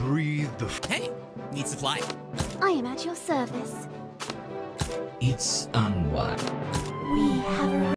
breathe the Hey, need supply? I am at your service. It's unwise. We have